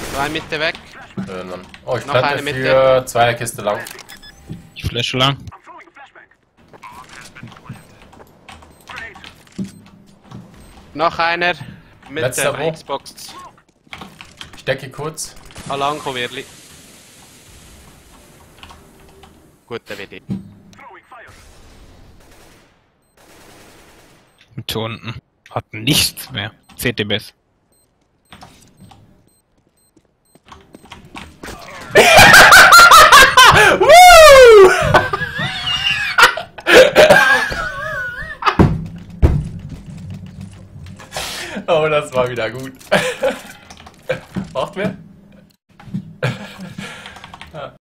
Zwei Mitte weg. Mann. Oh, ich Noch eine plante Mitte. für Zweierkiste lang. Ich flashe lang. Noch einer. Mitte Letzter wo? Xbox. Ich decke kurz. Alanko Wirli. Guter Willi. Mit unten. Hat nichts mehr. CTBS. Oh, das war wieder gut. Braucht wer?